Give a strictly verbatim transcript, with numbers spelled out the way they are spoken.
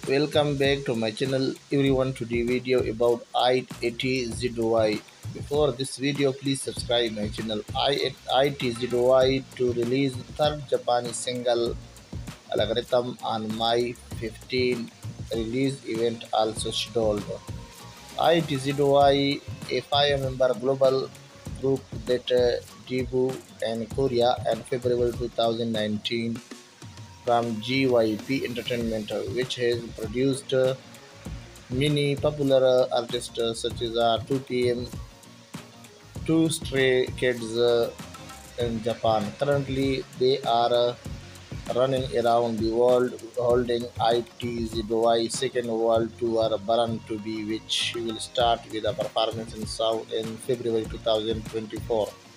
Welcome back to my channel everyone. Today video about I T Z Y. Before this video, please subscribe my channel I T Z Y to release third Japanese single Algorhythm on May fifteenth. Release event also scheduled. I T Z Y, a five-member global group that uh, debuted in Korea in February two thousand nineteen from G Y P Entertainment, which has produced uh, many popular uh, artists uh, such as uh, two P M, Two Stray Kids uh, in Japan. Currently, they are uh, running around the world holding I T Z Y second world tour Born to Be, which will start with a performance in South in February two thousand twenty-four.